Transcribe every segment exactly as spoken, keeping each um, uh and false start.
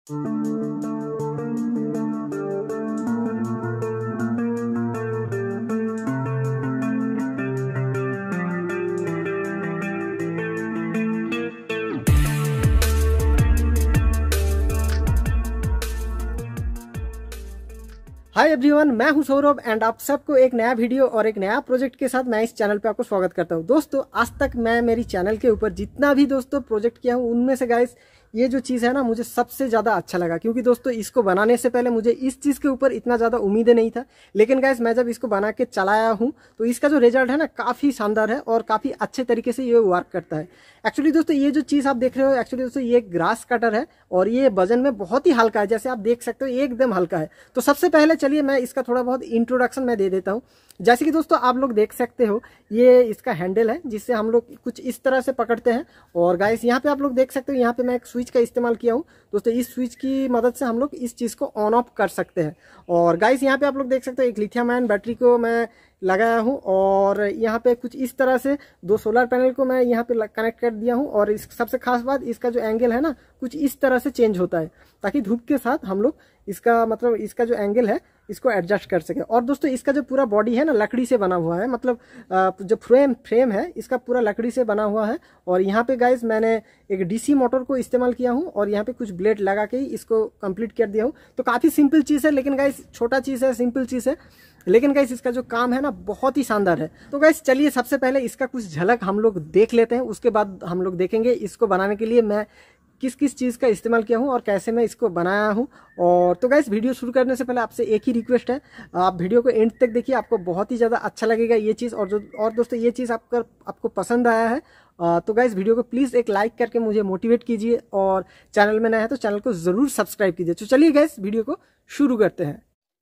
Hi everyone, मैं हूं Saurabh and आप सबको एक नया वीडियो और एक नया प्रोजेक्ट के साथ मैं इस चैनल पे आपको स्वागत करता हूं। दोस्तों, आज तक मैं मेरी चैनल के ऊपर जितना भी दोस्तों प्रोजेक्ट किया हूं उनमें से गाइस ये जो चीज़ है ना मुझे सबसे ज़्यादा अच्छा लगा, क्योंकि दोस्तों इसको बनाने से पहले मुझे इस चीज़ के ऊपर इतना ज़्यादा उम्मीदें नहीं था। लेकिन गाइस मैं जब इसको बना के चलाया हूँ तो इसका जो रिजल्ट है ना काफ़ी शानदार है और काफ़ी अच्छे तरीके से ये वर्क करता है। एक्चुअली दोस्तों ये जो चीज़ आप देख रहे हो, एक्चुअली दोस्तों ये ग्रास कटर है और ये वजन में बहुत ही हल्का है, जैसे आप देख सकते हो एकदम हल्का है। तो सबसे पहले चलिए मैं इसका थोड़ा बहुत इंट्रोडक्शन मैं दे देता हूँ। जैसे कि दोस्तों आप लोग देख सकते हो ये इसका हैंडल है जिससे हम लोग कुछ इस तरह से पकड़ते हैं। और गाइस यहाँ पे आप लोग देख सकते हो, यहाँ पे मैं एक स्विच का इस्तेमाल किया हूँ। दोस्तों इस स्विच की मदद से हम लोग इस चीज़ को ऑन ऑफ कर सकते हैं। और गाइस यहाँ पे आप लोग देख सकते हो एक लिथियम आयन बैटरी को मैं लगाया हूँ और यहाँ पे कुछ इस तरह से दो सोलर पैनल को मैं यहाँ पे कनेक्ट कर दिया हूँ। और इस सबसे खास बात, इसका जो एंगल है ना कुछ इस तरह से चेंज होता है ताकि धूप के साथ हम लोग इसका मतलब इसका जो एंगल है इसको एडजस्ट कर सके। और दोस्तों इसका जो पूरा बॉडी है ना लकड़ी से बना हुआ है, मतलब जो फ्रेम फ्रेम है इसका पूरा लकड़ी से बना हुआ है। और यहाँ पे गाइस मैंने एक डीसी मोटर को इस्तेमाल किया हूँ और यहाँ पे कुछ ब्लेड लगा के ही इसको कंप्लीट कर दिया हूँ। तो काफ़ी सिंपल चीज़ है, लेकिन गाइस छोटा चीज़ है, सिंपल चीज़ है, लेकिन गाइस इसका जो काम है ना बहुत ही शानदार है। तो गाइस चलिए सबसे पहले इसका कुछ झलक हम लोग देख लेते हैं, उसके बाद हम लोग देखेंगे इसको बनाने के लिए मैं किस किस चीज़ का इस्तेमाल किया हूँ और कैसे मैं इसको बनाया हूँ। और तो गाइस वीडियो शुरू करने से पहले आपसे एक ही रिक्वेस्ट है, आप वीडियो को एंड तक देखिए, आपको बहुत ही ज़्यादा अच्छा लगेगा ये चीज़। और जो और दोस्तों ये चीज़ आपका आपको पसंद आया है तो गाइस वीडियो को प्लीज़ एक लाइक करके मुझे मोटिवेट कीजिए और चैनल में नया है तो चैनल को ज़रूर सब्सक्राइब कीजिए। तो चलिए गाइस वीडियो को शुरू करते हैं।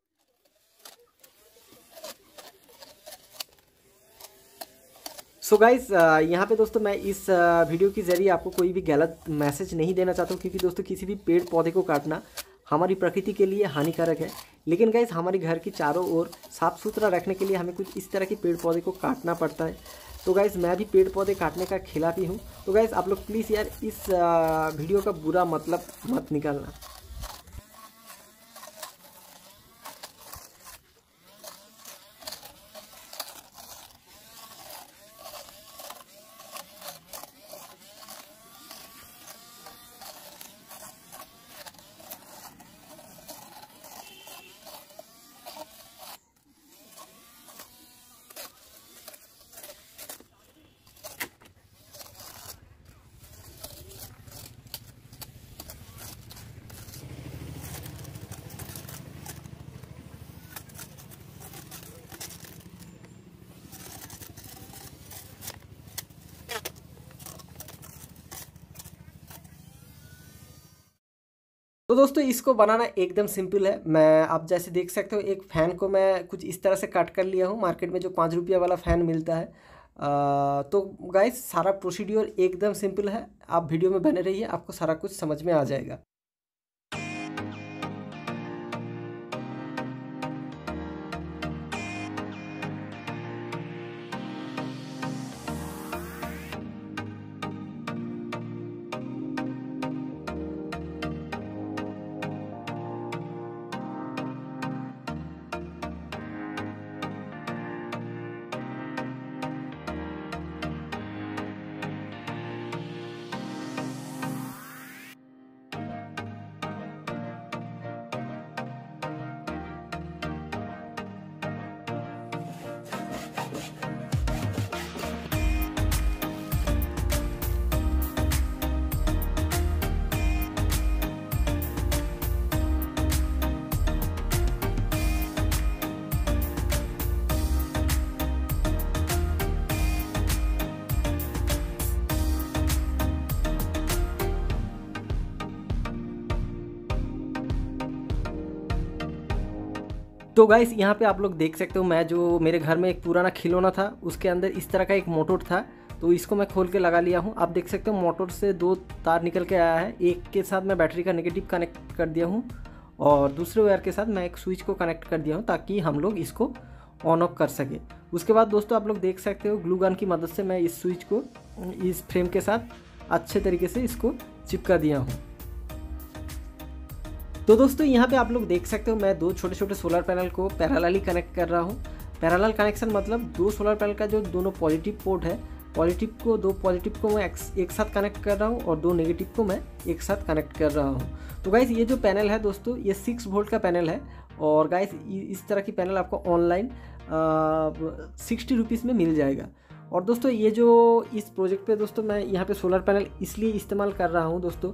सो गाइस यहाँ पे दोस्तों मैं इस वीडियो के ज़रिए आपको कोई भी गलत मैसेज नहीं देना चाहता हूँ, क्योंकि दोस्तों किसी भी पेड़ पौधे को काटना हमारी प्रकृति के लिए हानिकारक है। लेकिन गाइस हमारे घर के चारों ओर साफ़ सुथरा रखने के लिए हमें कुछ इस तरह के पेड़ पौधे को काटना पड़ता है। तो गाइस मैं भी पेड़ पौधे काटने का खिलाफ ही हूँ। तो गाइस आप लोग प्लीज़ यार इस वीडियो का बुरा मतलब मत निकालना। तो दोस्तों इसको बनाना एकदम सिंपल है। मैं आप जैसे देख सकते हो एक फ़ैन को मैं कुछ इस तरह से कट कर लिया हूँ, मार्केट में जो पाँच रुपया वाला फ़ैन मिलता है। आ, तो गाइस सारा प्रोसीड्योर एकदम सिंपल है, आप वीडियो में बने रहिए, आपको सारा कुछ समझ में आ जाएगा। तो गाइस यहाँ पे आप लोग देख सकते हो, मैं जो मेरे घर में एक पुराना खिलौना था उसके अंदर इस तरह का एक मोटर था, तो इसको मैं खोल के लगा लिया हूँ। आप देख सकते हो मोटर से दो तार निकल के आया है, एक के साथ मैं बैटरी का नेगेटिव कनेक्ट कर दिया हूँ और दूसरे वायर के साथ मैं एक स्विच को कनेक्ट कर दिया हूँ ताकि हम लोग इसको ऑन ऑफ कर सके। उसके बाद दोस्तों आप लोग देख सकते हो ग्लू गन की मदद से मैं इस स्विच को इस फ्रेम के साथ अच्छे तरीके से इसको चिपका दिया हूँ। तो दोस्तों यहाँ पे आप लोग देख सकते हो मैं दो छोटे छोटे सोलर पैनल को पैरेलली कनेक्ट कर रहा हूँ। पैरेलल कनेक्शन मतलब दो सोलर पैनल का जो दोनों पॉजिटिव पोर्ट है, पॉजिटिव को दो पॉजिटिव को मैं एक साथ कनेक्ट कर रहा हूँ और दो नेगेटिव को मैं एक साथ कनेक्ट कर रहा हूँ। तो गाइस ये जो पैनल है दोस्तों ये सिक्स वोल्ट का पैनल है और गाइस इस तरह की पैनल आपको ऑनलाइन सिक्सटी रुपीज़ में मिल जाएगा। और दोस्तों ये जो इस प्रोजेक्ट पे दोस्तों मैं यहाँ पे सोलर पैनल इसलिए इस्तेमाल कर रहा हूँ दोस्तों,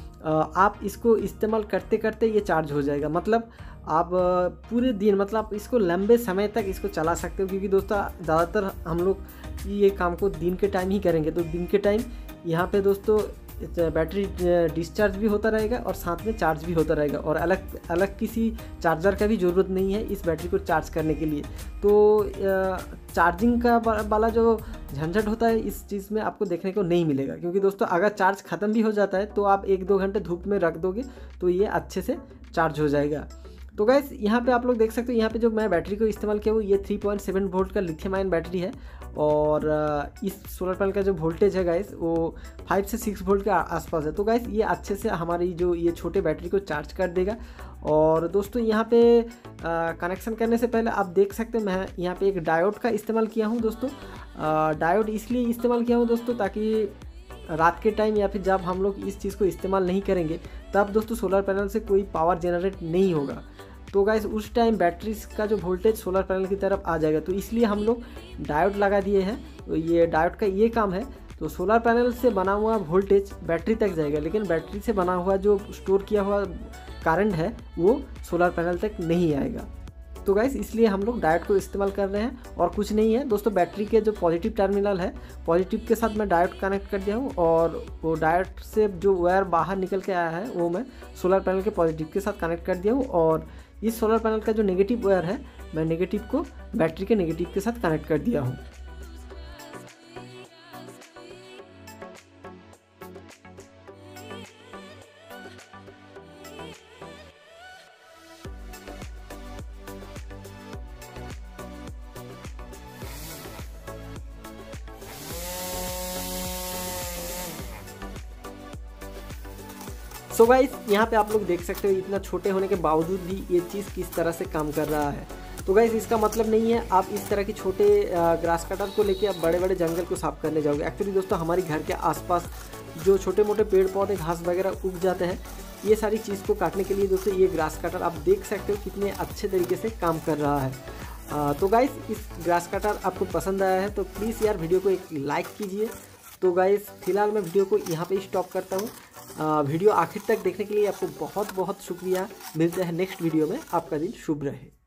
आप इसको इस्तेमाल करते करते ये चार्ज हो जाएगा। मतलब आप पूरे दिन मतलब आप इसको लंबे समय तक इसको चला सकते हो, क्योंकि दोस्तों ज़्यादातर हम लोग ये काम को दिन के टाइम ही करेंगे। तो दिन के टाइम यहाँ पे दोस्तों बैटरी डिस्चार्ज भी होता रहेगा और साथ में चार्ज भी होता रहेगा और अलग अलग किसी चार्जर का भी ज़रूरत नहीं है इस बैटरी को चार्ज करने के लिए। तो चार्जिंग का वाला जो झंझट होता है इस चीज़ में आपको देखने को नहीं मिलेगा, क्योंकि दोस्तों अगर चार्ज ख़त्म भी हो जाता है तो आप एक दो घंटे धूप में रख दोगे तो ये अच्छे से चार्ज हो जाएगा। तो गाइस यहाँ पे आप लोग देख सकते हो यहाँ पे जो मैं बैटरी को इस्तेमाल किया वो ये थ्री पॉइंट सेवन वोल्ट का लिथियम आयन बैटरी है और इस सोलर पैनल का जो वोल्टेज है गाइस वो फाइव से सिक्स वोल्ट के आसपास है। तो गाइस ये अच्छे से हमारी जो ये छोटे बैटरी को चार्ज कर देगा। और दोस्तों यहाँ पे कनेक्शन करने से पहले आप देख सकते हैं मैं यहाँ पे एक डायोड का इस्तेमाल किया हूँ दोस्तों। डायोड इसलिए इस्तेमाल किया हूँ दोस्तों ताकि रात के टाइम या फिर जब हम लोग इस चीज़ को इस्तेमाल नहीं करेंगे तब दोस्तों सोलर पैनल से कोई पावर जनरेट नहीं होगा। तो गाइस उस टाइम बैटरी का जो वोल्टेज सोलर पैनल की तरफ आ जाएगा, तो इसलिए हम लोग डायोड लगा दिए हैं। तो ये डायोड का ये काम है। तो सोलर पैनल से बना हुआ वोल्टेज बैटरी तक जाएगा, लेकिन बैटरी से बना हुआ जो स्टोर किया हुआ करंट है वो सोलर पैनल तक नहीं आएगा। तो गाइस इसलिए हम लोग डायोड को इस्तेमाल कर रहे हैं और कुछ नहीं है दोस्तों। बैटरी के जो पॉजिटिव टर्मिनल है पॉजिटिव के साथ मैं डायोड कनेक्ट कर दिया हूँ और वो डायोड से जो वायर बाहर निकल के आया है वो मैं सोलर पैनल के पॉजिटिव के साथ कनेक्ट कर दिया हूँ और इस सोलर पैनल का जो नेगेटिव वायर है मैं नेगेटिव को बैटरी के नेगेटिव के साथ कनेक्ट कर दिया हूँ। सो so गाइस यहाँ पे आप लोग देख सकते हो इतना छोटे होने के बावजूद भी ये चीज़ किस तरह से काम कर रहा है। तो गाइस इसका मतलब नहीं है आप इस तरह के छोटे ग्रास कटर को लेके आप बड़े बड़े जंगल को साफ करने जाओगे। एक्चुअली दोस्तों हमारे घर के आसपास जो छोटे मोटे पेड़ पौधे घास वगैरह उग जाते हैं, ये सारी चीज़ को काटने के लिए दोस्तों ये ग्रास कटर आप देख सकते हो कितने अच्छे तरीके से काम कर रहा है। आ, तो गाइस इस ग्रास कटर आपको पसंद आया है तो प्लीज़ यार वीडियो को एक लाइक कीजिए। तो गाइस फिलहाल मैं वीडियो को यहाँ पे स्टॉप करता हूँ। वीडियो आखिर तक देखने के लिए आपको बहुत बहुत शुक्रिया। मिलते हैं नेक्स्ट वीडियो में। आपका दिन शुभ रहे।